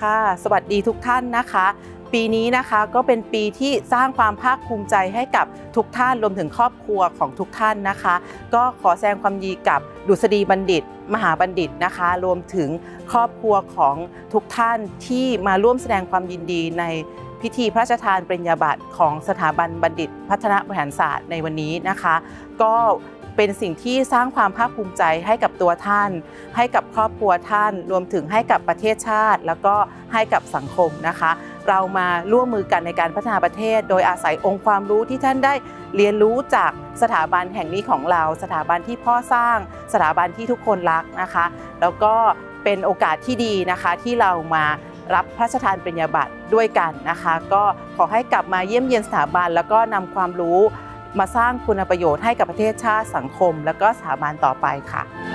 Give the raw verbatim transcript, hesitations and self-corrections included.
ค่ะสวัสดีทุกท่านนะคะปีนี้นะคะก็เป็นปีที่สร้างความภาคภูมิใจให้กับทุกท่านรวมถึงครอบครัวของทุกท่านนะคะก็ขอแสดงความยินดีกับดุษฎีบัณฑิตมหาบัณฑิตนะคะรวมถึงครอบครัวของทุกท่านที่มาร่วมแสดงความยินดีในพิธีพระราชทานปริญญาบัตรของสถาบันบัณฑิตพัฒนาบริหารศาสตร์ในวันนี้นะคะก็เป็นสิ่งที่สร้างความภาคภูมิใจให้กับตัวท่านให้กับครอบครัวท่านรวมถึงให้กับประเทศชาติแล้วก็ให้กับสังคมนะคะเรามาร่วมมือกันในการพัฒนาประเทศโดยอาศัยองค์ความรู้ที่ท่านได้เรียนรู้จากสถาบันแห่งนี้ของเราสถาบันที่พ่อสร้างสถาบันที่ทุกคนรักนะคะแล้วก็เป็นโอกาสที่ดีนะคะที่เรามารับพระราชทานปริญญาบัตรด้วยกันนะคะก็ขอให้กลับมาเยี่ยมเยียนสถาบันแล้วก็นำความรู้มาสร้างคุณประโยชน์ให้กับประเทศชาติสังคมและก็สถาบันต่อไปค่ะ